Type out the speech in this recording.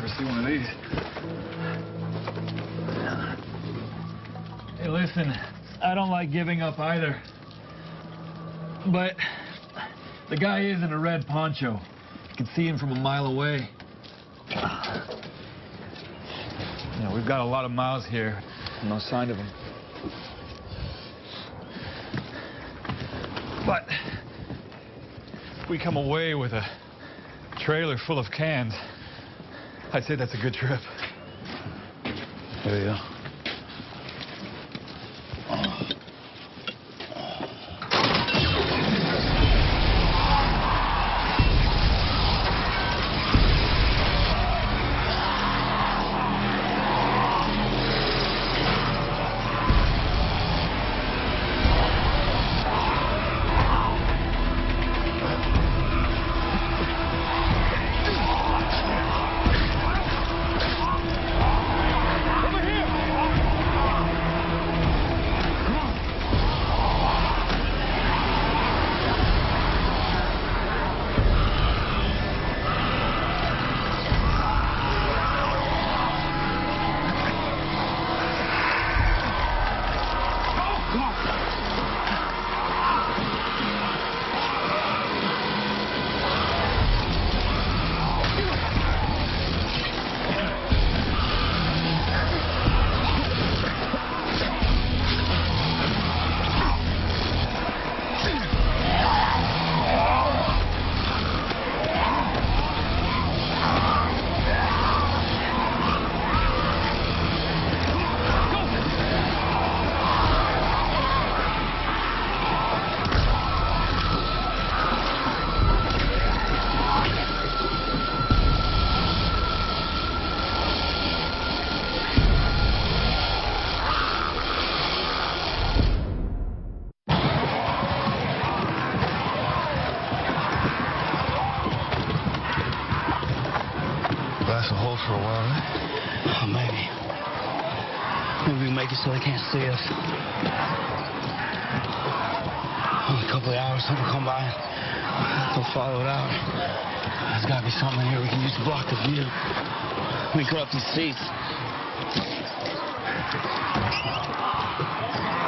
never see one of these. Hey, listen, I don't like giving up either. But the guy is in a red poncho. You can see him from a mile away. You know, we've got a lot of miles here. No sign of him. But if we come away with a trailer full of cans, I'd say that's a good trip. There you go. Blast a hole for a while, right? Oh, maybe. Maybe we can make it so they can't see us. In a couple of hours, something will come by. They'll follow it out. There's got to be something in here we can use to block the view. We can cut up these seats.